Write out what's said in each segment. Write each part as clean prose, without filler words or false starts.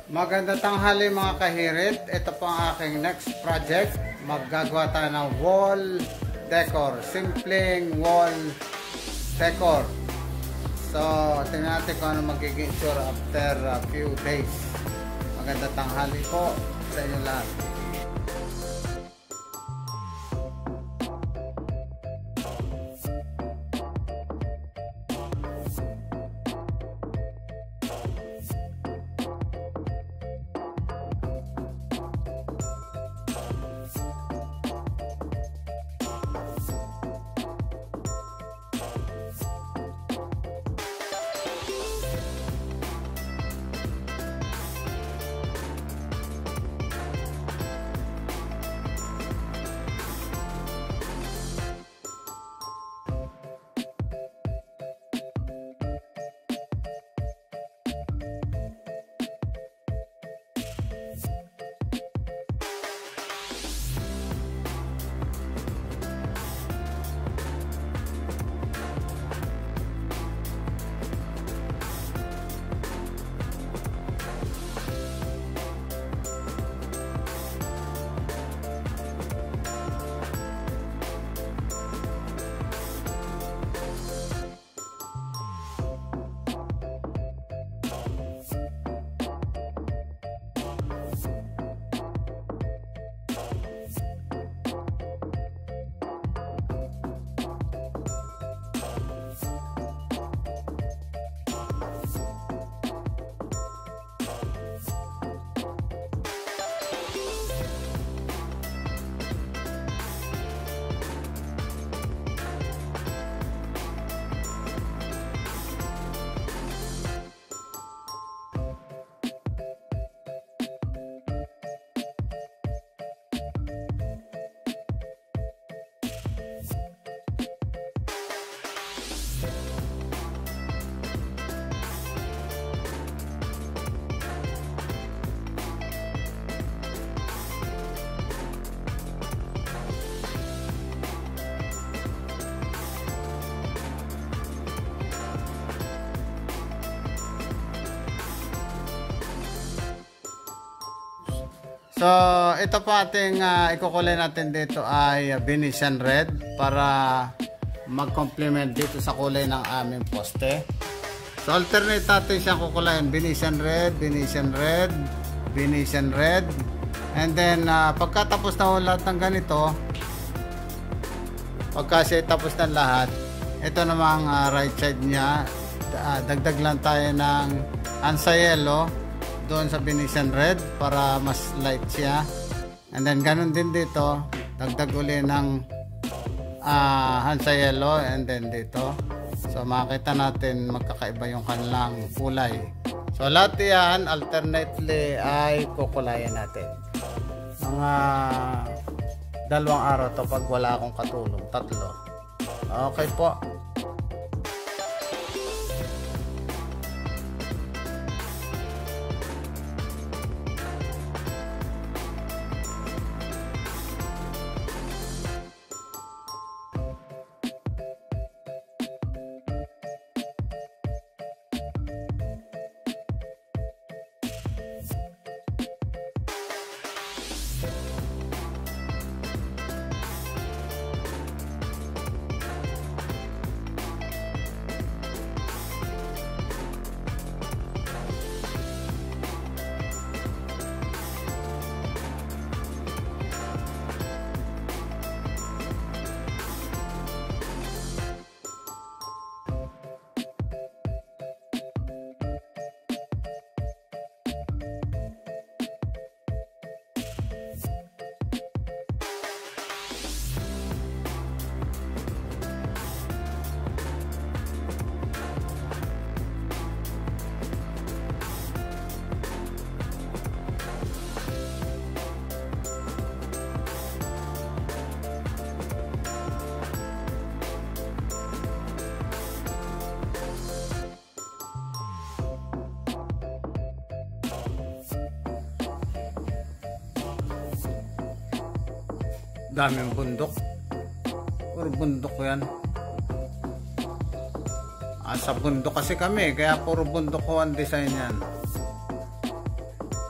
Magandang tanghali mga kahirit. Ito po ang aking next project. Maggagawa tayo ng wall decor. Simpleng wall decor. So, tingnan natin kung ano magiging itsura after a few days. Magandang tanghali po sa inyo lahat. So, ito po ating ikukulay natin dito ay Venetian red para mag-complement dito sa kulay ng aming poste. So, alternate natin siyang kukulayan. Venetian red, Venetian red, Venetian red. And then, pagkatapos na lahat ng ganito, pagka siya tapos na lahat, ito namang right side niya, dagdag lang tayo ng ansa yellow doon sa Venetian red para mas light siya. And then ganun din dito, dagdag uli ng hansa yellow and then dito. So makita natin magkakaiba yung kanilang kulay. So lahat yan alternately ay kukulayan natin. Mga 2 araw to pag wala akong katulong, 3. Okay po. Daming bundok. Puro bundok yan. Sa bundok kasi kami, kaya puro bundok ko ang design yan.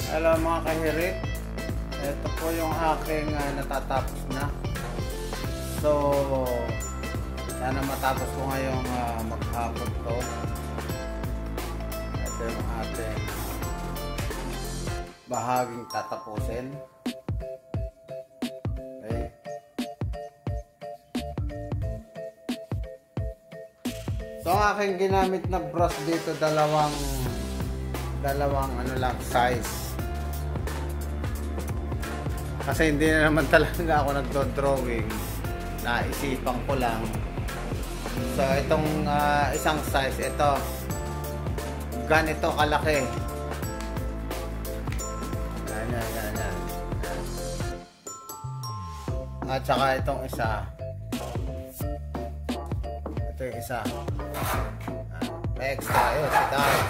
Hello mga kahirit, ito po yung aking natatapos na. So sana matapos ko ngayong maghapon to. Ito yung ating bahaging tatapusin. Okay. So ang aking ginamit na brush dito, dalawang ano lang size. Kasi hindi na naman talaga ako nagdo-drawing, naisipan ko lang. So itong isang size, ito ganito kalaki. Yan. At saka itong isa, ito yung isa, may extra yun, si Dars.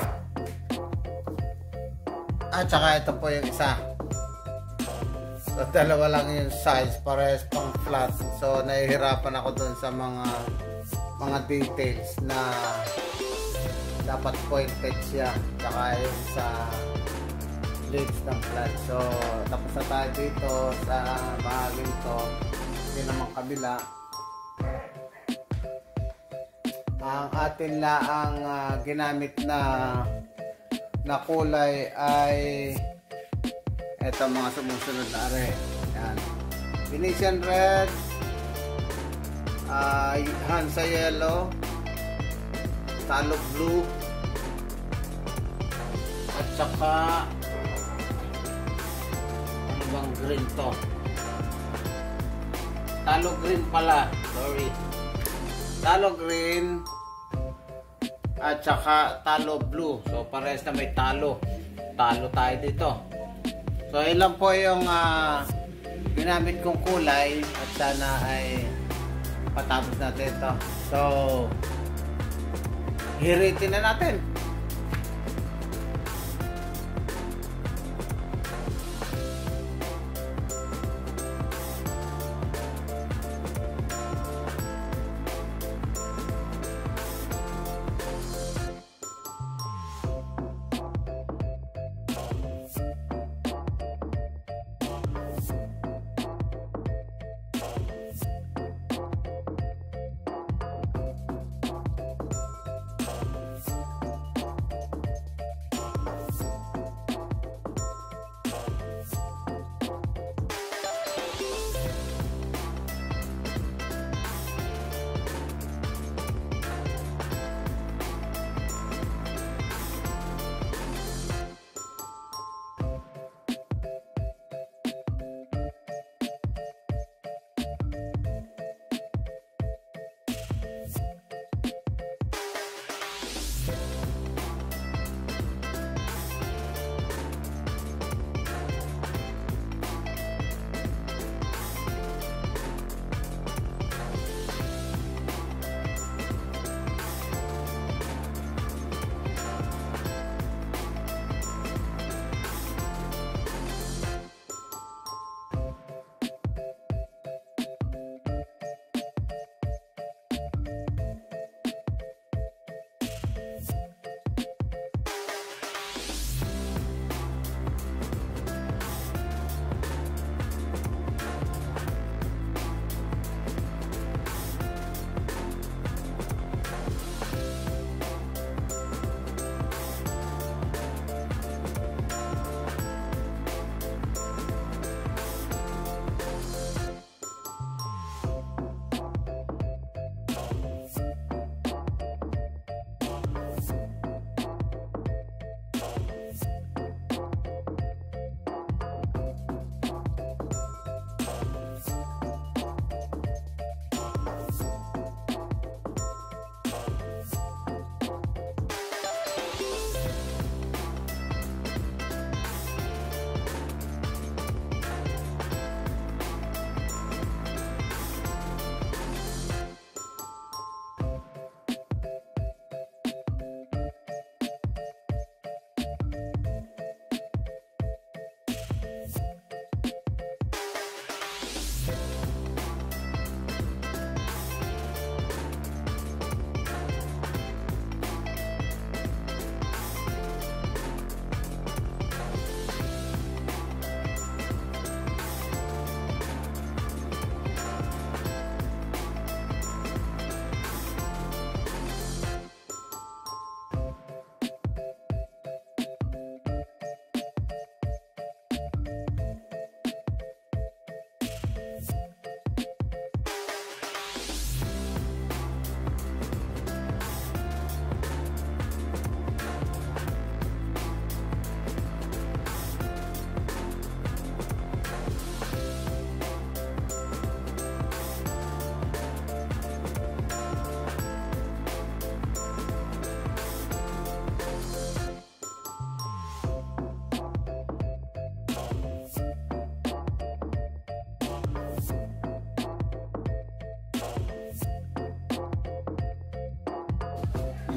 At saka ito po yung isa. So dalawa lang yung size, parehas pang flat. So nahihirapan ako dun sa mga details na dapat pointed siya, saka yung sa leaves ng plant. So tapos na tayo dito sa bahaging to. Hindi naman kabila. Ang atin laang ginamit na kulay ay eto, mga sumusunod na are. Yan. Venetian red, Hansa yellow, talo blue, at saka ano bang green to? Talo green pala, sorry. Talo green at saka talo blue. So parehas na may talo. Talo tayo dito. So ilan po yung ginamit kong kulay at sana ay patapos natin ito. So hiritin na natin.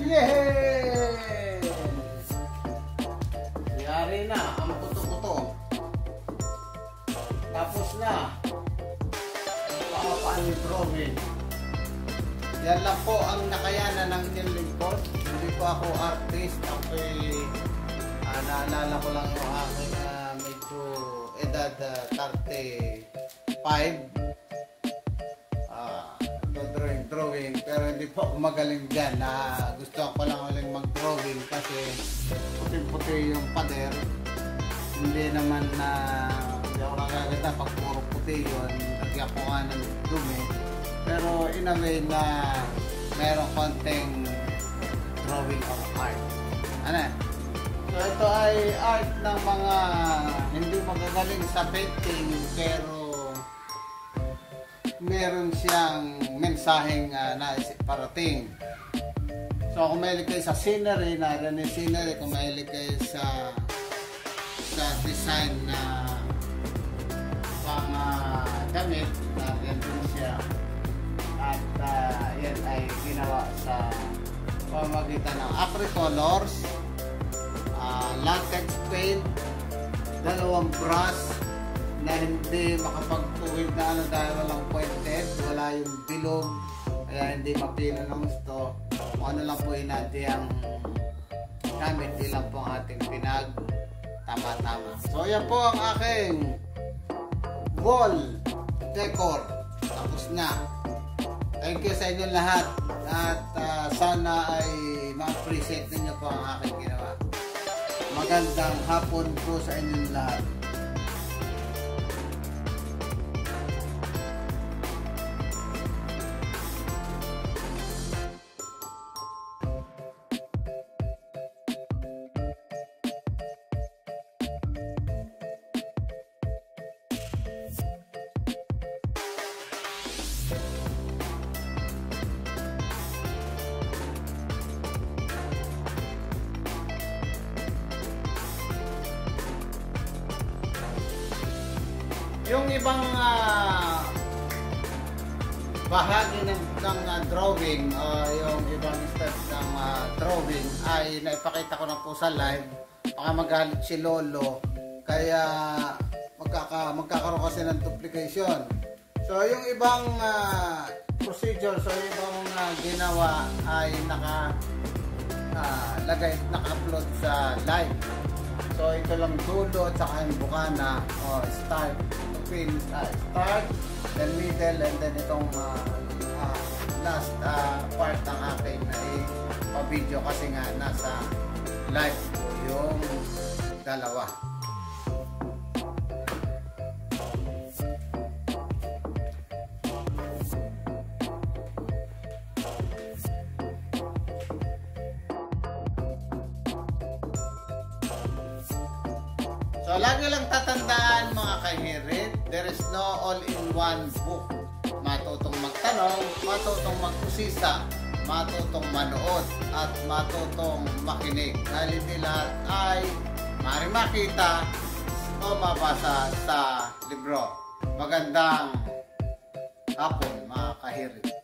Yay! Yari na ang puto-puto. Tapos na. Paano yung drawing? Yan lang po ang nakayanan ng inyong lingkod. Hindi po ako artist. Ako'y naalala ko lang yung aking medyo edad 35. Drawing, pero hindi po ako magaling dyan. Gusto ko lang uling mag-drawing kasi puti-puti yung pader. Hindi naman hindi ako nakaganda pag puro puti yun. Nagyan ko nga ng dumi. Pero in a way na mayroong konting drawing of art. Ano? So ito ay art ng mga hindi magagaling sa painting, pero meron siyang mensaheng naisip parating. So kung mahilig kayo sa scenery, narin yung scenery. Kung mahilig kayo sa design na pang damit, narin din siya. At yan ay ginawa sa pamagitan ng acricolors, latex paint, dalawang brush na hindi makapagtuwid na dahil walang pointed, wala yung bilog, kaya hindi mapila ng gusto. Kung ano lang po natin ang gamit, di lang po ang ating pinag tama-tama. So yan po ang aking wall decor. Tapos na. Thank you sa inyo lahat at sana ay ma-appreciate ninyo po ang aking ginawa. Magandang hapon po sa inyong lahat. Yung ibang bahagi ng drawing, yung ibang step ng drawing ay naipakita ko na po sa live. Baka magalit si Lolo, kaya magkakaroon kasi ng duplication. So yung ibang procedure, so yung ibang ginawa ay naka-upload sa live. So ito lang dulo at saka yung bukana, start, start, then middle, and then itong last part ng akin ay pa-video kasi nga nasa live po yung dalawa. So, lagi lang tatandaan mga kahirit, there is no all-in-one book. Matutong magtanong, matutong mag-usisa, matutong manood, at matutong makinig. Dahil hindi lahat ay maaaring makita o mabasa sa libro. Magandang hapon mga kahirit.